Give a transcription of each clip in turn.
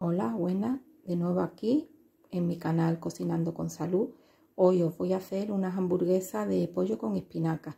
Hola, buenas, de nuevo aquí en mi canal Cocinando con Salud. Hoy os voy a hacer unas hamburguesas de pollo con espinaca.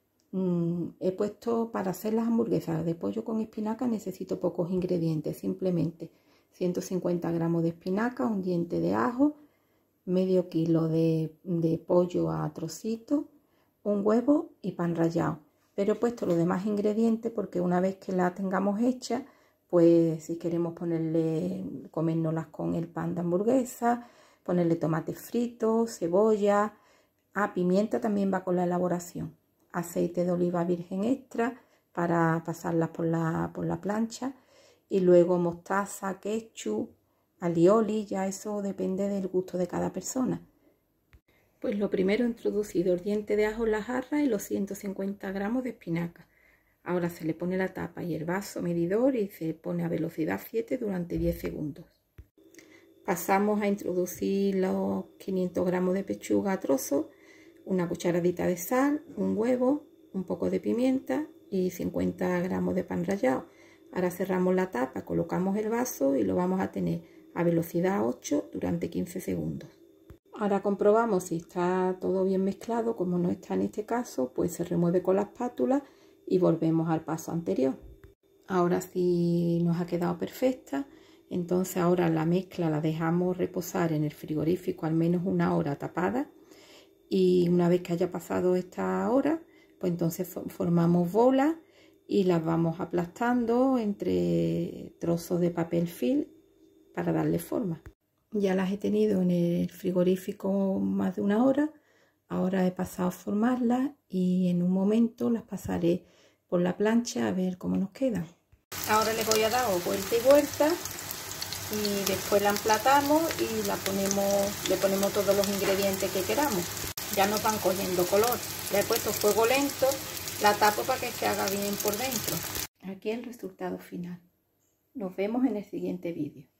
He puesto para hacer las hamburguesas de pollo con espinaca necesito pocos ingredientes, simplemente 150 gramos de espinaca, un diente de ajo, medio kilo de pollo a trocitos, un huevo y pan rallado. Pero he puesto los demás ingredientes porque una vez que la tengamos hecha, pues si queremos comérnoslas con el pan de hamburguesa, ponerle tomate frito, cebolla, pimienta también va con la elaboración, aceite de oliva virgen extra para pasarlas por la plancha y luego mostaza, ketchup, alioli, ya eso depende del gusto de cada persona. Pues lo primero he introducido el diente de ajo en la jarra y los 150 gramos de espinaca. Ahora se le pone la tapa y el vaso medidor y se pone a velocidad 7 durante 10 segundos. Pasamos a introducir los 500 gramos de pechuga a trozos, una cucharadita de sal, un huevo, un poco de pimienta y 50 gramos de pan rallado. Ahora cerramos la tapa, colocamos el vaso y lo vamos a tener a velocidad 8 durante 15 segundos. Ahora comprobamos si está todo bien mezclado. Como no está en este caso, pues se remueve con la espátula y volvemos al paso anterior. Ahora sí nos ha quedado perfecta. Entonces ahora la mezcla la dejamos reposar en el frigorífico al menos una hora tapada. Y una vez que haya pasado esta hora, pues entonces formamos bolas y las vamos aplastando entre trozos de papel film para darle forma. Ya las he tenido en el frigorífico más de una hora. Ahora he pasado a formarlas y en un momento las pasaré por la plancha a ver cómo nos quedan. Ahora le voy a dar vuelta y vuelta y después la emplatamos y le ponemos todos los ingredientes que queramos. Ya nos van cogiendo color. Le he puesto fuego lento, la tapo para que se haga bien por dentro. Aquí el resultado final. Nos vemos en el siguiente vídeo.